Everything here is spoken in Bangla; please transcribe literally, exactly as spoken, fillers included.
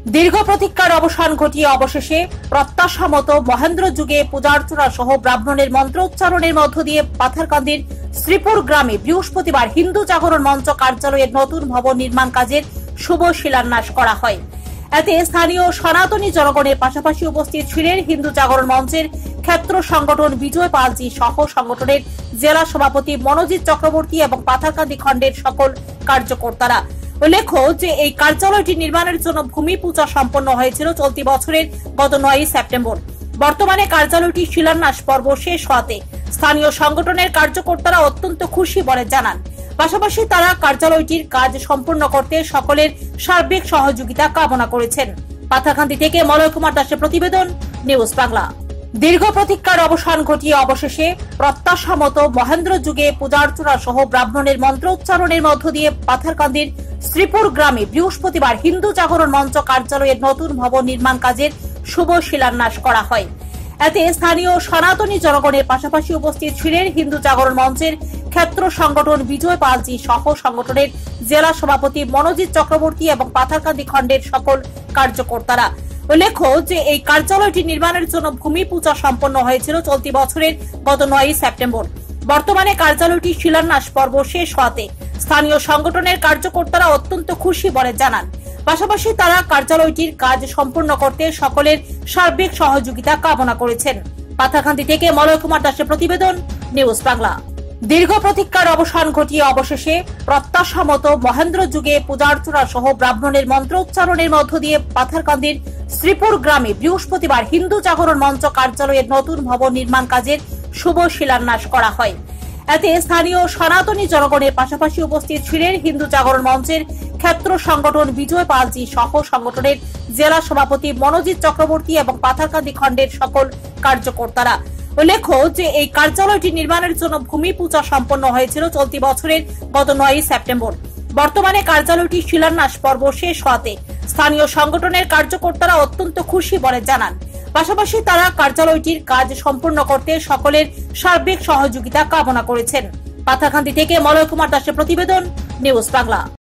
দীর্ঘ প্রতীক্ষার অবসান ঘটিয়ে অবশেষে প্রত্যাশা মতো মহেন্দ্র যুগে পূজার্চনা সহ ব্রাহ্মণের মন্ত্রোচ্চারণের মধ্য দিয়ে পাথারকান্দির শ্রীপুর গ্রামে বৃহস্পতিবার হিন্দু জাগরণ মঞ্চ কার্যালয়ের নতুন ভবন নির্মাণ কাজের শুভ শিলান্যাস করা হয়। এতে স্থানীয় সনাতনী জনগণের পাশাপাশি উপস্থিত ছিলেন হিন্দু জাগরণ মঞ্চের ক্ষেত্র সংগঠন বিজয় পালজি সহ সংগঠনের জেলা সভাপতি মনোজিৎ চক্রবর্তী এবং পাথারকান্দি খণ্ডের সকল কার্যকর্তারা। উল্লেখ্য যে এই কার্যালয়টি নির্মাণের জন্য ভূমি পূজা সম্পন্ন হয়েছিল চলতি বছরের গত নয়ই সেপ্টেম্বর। বর্তমানে কার্যালয়টি শিলান্যাস পর্ব শেষ হওয়াতে স্থানীয় সংগঠনের কার্যকর্তারা অত্যন্ত খুশি বলে জানান। পাশাপাশি তারা কার্যালয়টির কাজ সম্পূর্ণ করতে সকলের সার্বিক সহযোগিতা কামনা করেছেন। পাথারকান্দি থেকে মলয় কুমার দাসের প্রতিবেদন, নিউজ বাংলা। দীর্ঘ প্রতীক্ষার অবসান ঘটিয়ে অবশেষে প্রত্যাশা মতো মহেন্দ্র যুগে পূজার্চনা সহ ব্রাহ্মণের মন্ত্রোচ্চারণের মধ্য দিয়ে পাথারকান্দির শ্রীপুর গ্রামে বৃহস্পতিবার হিন্দু জাগরণ মঞ্চ কার্যালয়ের নতুন ভবন নির্মাণ কাজের শুভ শিলান্যাস করা হয়। এতে স্থানীয় সনাতনী জনগণের পাশাপাশি উপস্থিত ছিলেন হিন্দু জাগরণ মঞ্চের ক্ষেত্র সংগঠন বিজয় পালজি সহ সংগঠনের জেলা সভাপতি মনোজিৎ চক্রবর্তী এবং পাথারকান্দি খণ্ডের সকল কার্যকর্তারা। উল্লেখ্য যে এই কার্যালয়টি নির্মাণের জন্য ভূমি পূজা সম্পন্ন হয়েছিল চলতি বছরের গত নয়ই সেপ্টেম্বর। বর্তমানে কার্যালয়টি শিলান্যাস পর্ব শেষ হওয়াতে স্থানীয় সংগঠনের কার্যকর্তারা অত্যন্ত খুশি বলে জানান। পাশাপাশি তারা কার্যালয়টির কাজ সম্পূর্ণ করতে সকলের সার্বিক সহযোগিতা কামনা করেছেন। পাথারকান্দি থেকে মলয় কুমার দাসের প্রতিবেদন, নিউজ বাংলা। দীর্ঘ প্রতীক্ষার অবসান ঘটিয়ে অবশেষে প্রত্যাশা মতো মহেন্দ্র যুগে পূজার্চনা সহ ব্রাহ্মণের মন্ত্রোচ্চারণের মধ্য দিয়ে পাথারকান্দির শ্রীপুর গ্রামে বৃহস্পতিবার হিন্দু জাগরণ মঞ্চ কার্যালয়ের নতুন ভবন নির্মাণ কাজের শুভ শিলান্যাস করা হয়। এতে স্থানীয় সনাতনী জনগণের পাশাপাশি উপস্থিত ছিলেন হিন্দু জাগরণ মঞ্চের ক্ষেত্র সংগঠন বিজয় পালজি সহ সংগঠনের জেলা সভাপতি মনোজিৎ চক্রবর্তী এবং পাথারকান্দি খণ্ডের সকল কার্যকর্তারা। উল্লেখ্য যে এই কার্যালয়টি নির্মাণের জন্য ভূমি পূজা সম্পন্ন হয়েছিল চলতি বছরের গত নয়ই সেপ্টেম্বর। বর্তমানে কার্যালয়টি শিলান্যাস পর্ব শেষ হওয়াতে স্থানীয় সংগঠনের কার্যকর্তারা অত্যন্ত খুশি বলে জানান। পাশাপাশি তারা কার্যালয়টির কাজ সম্পূর্ণ করতে সকলের সার্বিক সহযোগিতা কামনা করেছেন। পাথারকান্দি থেকে মলয় কুমার দাসের প্রতিবেদন, নিউজ বাংলা।